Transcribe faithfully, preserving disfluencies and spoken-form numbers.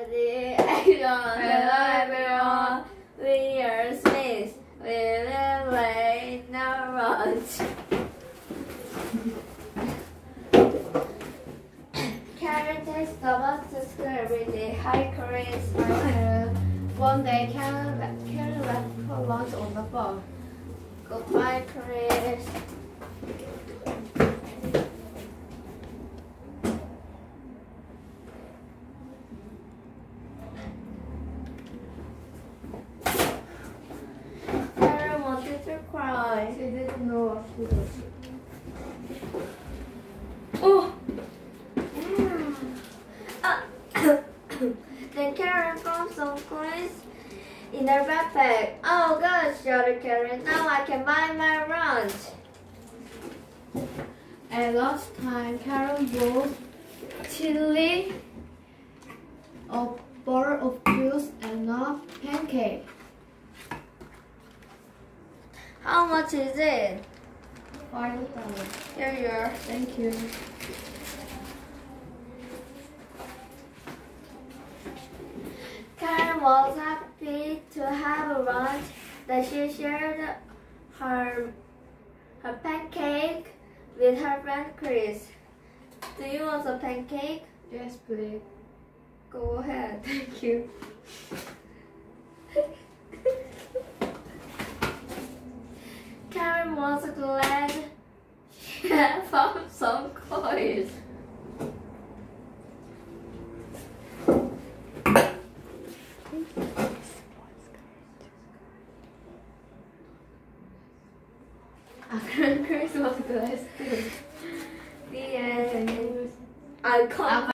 ready, action. Hello everyone, we are Smith. We will play no runs. Karen takes the bus to school with the high courage smile. One day, Karen, Karen left her lunch on the bus. Goodbye, Chris. Karen wanted to cry. She didn't know what to do. Oh! Mm. Ah. Then Karen found some coins in her backpack. Oh gosh, shouted Karen. Now I can buy my lunch. At lunchtime, Karen bought chili, a bottle of juice, and a pancake. How much is it? Five dollars. Here you are. Thank you. Karen was happy to have a lunch that she shared her, her pancake with her friend Chris. Do you want a pancake? Yes, please. Go ahead. Thank you. Karen was glad she had found some coins. Chris was glad too. The end. I can't.